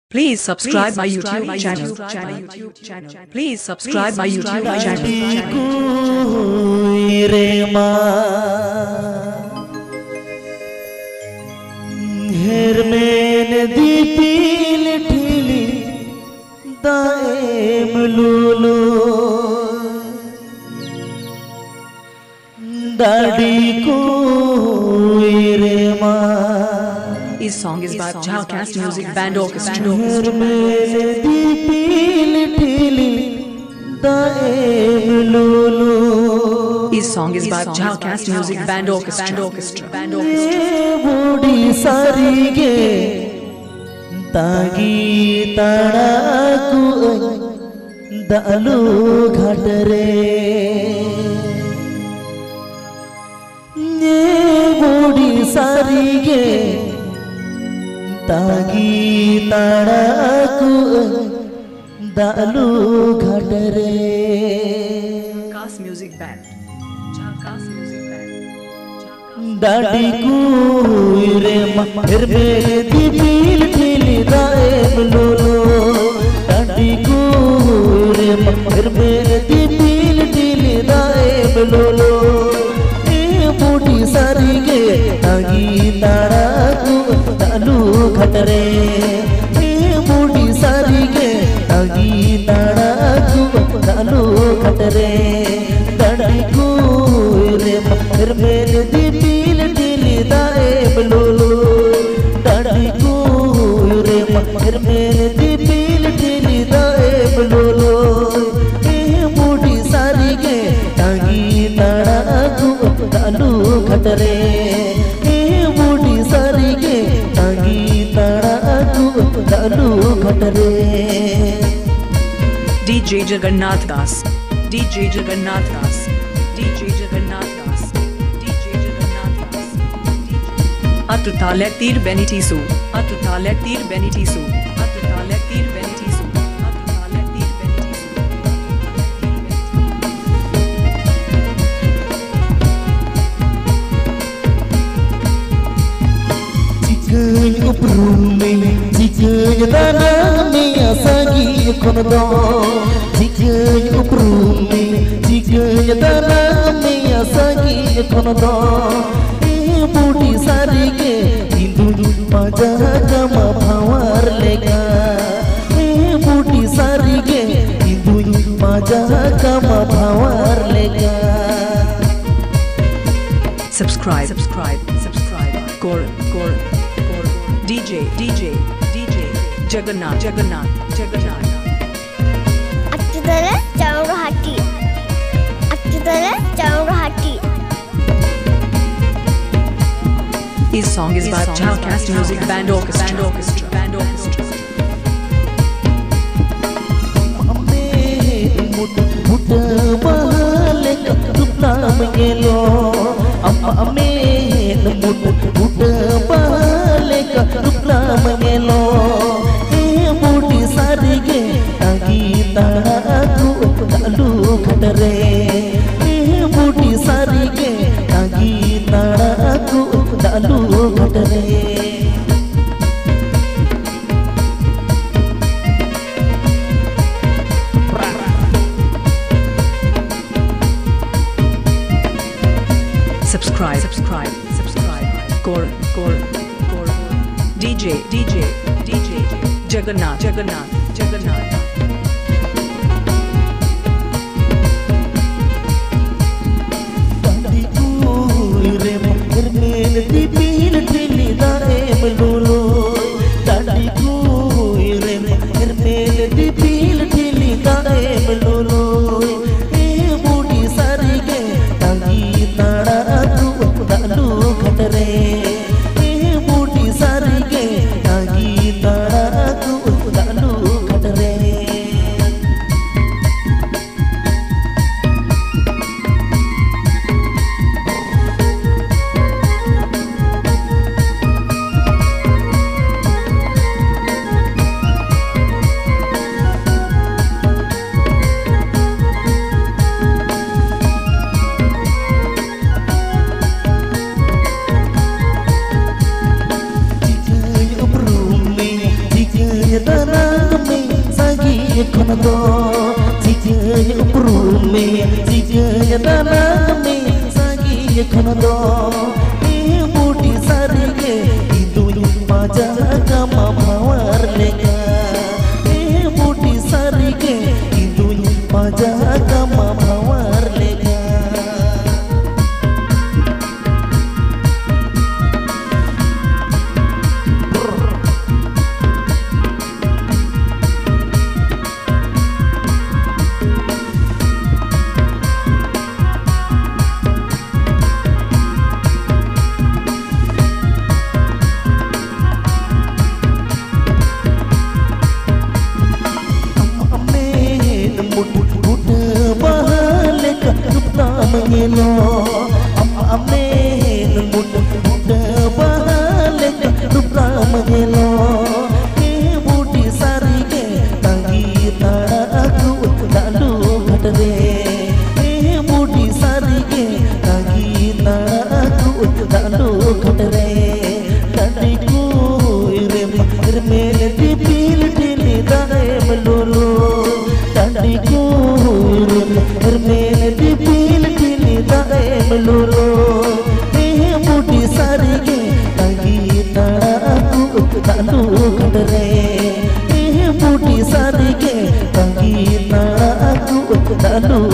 Please subscribe my YouTube channel. Please subscribe my YouTube This song is by Jhalcast Music Band Orchestra. This song is by Jhalcast Music Band Orchestra. Tagi ताड़ाकु Dalu घटरे Jhalcast Music Band. Jhalcast Music Band. दाड़ी कुरे मर मेरे दिल दिल दाए बलोलो दाड़ी कुरे मर मेरे दिल दिल दाए बलोलो ए बूढ़ी सारी के तागी ताड़ाकु दालू घटरे ए बूढ़ी सारी के तागी ताड़ाकु दालू घटरे दाड़ी कुरे मर मेरे दिल दिल दाए बलोलो दाड़ी कुरे मर मेरे दिल दिल दाए बलोलो ए बूढ़ी सारी के तागी ताड़ाकु दालू घटरे ए बूढ़ी सारी के तागी ताड़ाकु दालू घटरे DJ Jagannath Das. DJ Jagannath Das. DJ Jagannath Das. DJ Jagannath Das. Atutalek tir benitisu. Atutalek tir benitisu. Atutalek tir benitisu. Atutalek tir benitisu. Jika uprume, jika taname asagi kono. Jika uprume, jika taname asagi kono. E budi sari ke hindu maja kama bhawar lega. E budi sari ke hindu maja kama bhawar lega. Subscribe. Core. DJ Jagannath. Attudala Chaurahati. This song is by Jhalcast Music Band Orchestra. बूढ़ी सारी के तागी ताड़ाकु दालू घटरे बूढ़ी सारी के तागी ताड़ाकु दालू घटरे Subscribe. Core. DJ Jagannath. दाड़ी कुरे मर मेरे दिल दिल दाए बलोलो दाड़ी कुरे मर मेरे दिल दिल दाए बलोलो ए बूढ़ी सारी के तागी ताड़ाकु दालू घटरे ए बूढ़ी सारी के तागी ताड़ाकु दालू घटरे tanang me sagi kono jika uprume jika tanang me sagi kono budi sarige itu maja kama mawar lega budi sarige itu maja kama mawar lega mengelo amen muda balik rupa mengelo budi sarige tangi aku lalu kadre budi sarige tangi aku lalu kadre tadiku irmel dipil dili dae melulu tadiku irmel dipil melulu budi sarige tangi aku lalu kadre budi sarige tangi aku lalu